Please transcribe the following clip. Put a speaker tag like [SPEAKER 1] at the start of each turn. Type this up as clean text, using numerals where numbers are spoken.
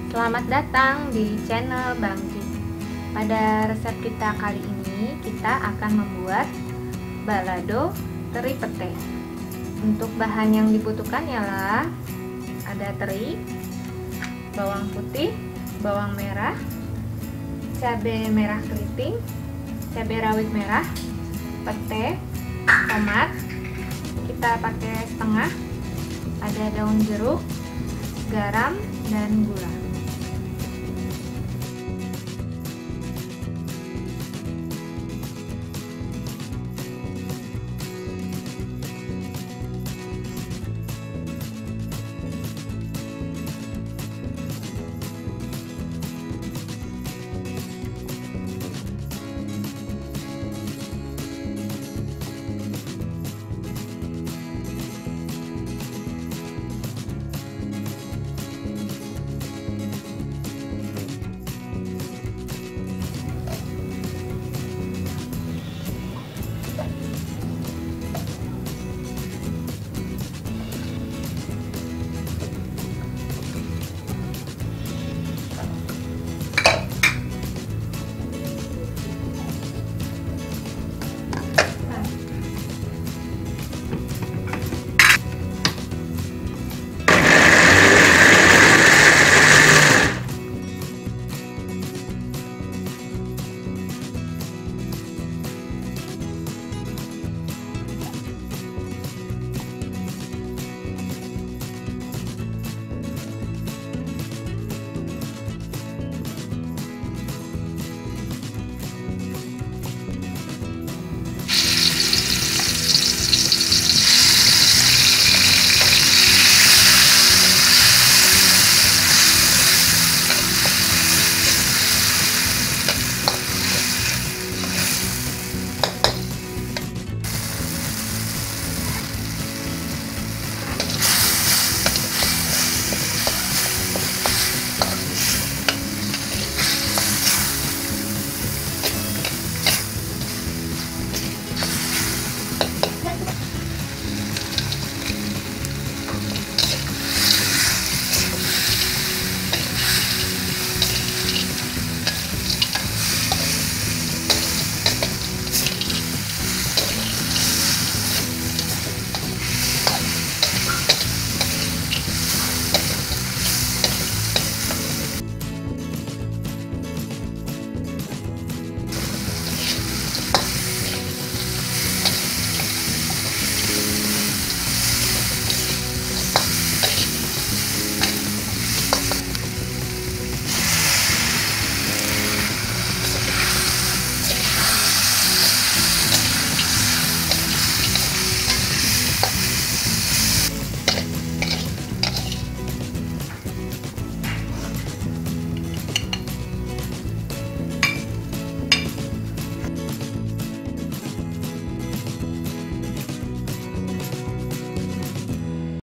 [SPEAKER 1] Selamat datang di channel Bang Ji. Pada resep kita kali ini, kita akan membuat balado teri pete. Untuk bahan yang dibutuhkan ialah ada teri, bawang putih, bawang merah, cabai merah keriting, cabai rawit merah, pete, tomat. Kita pakai setengah, ada daun jeruk, garam, dan gula.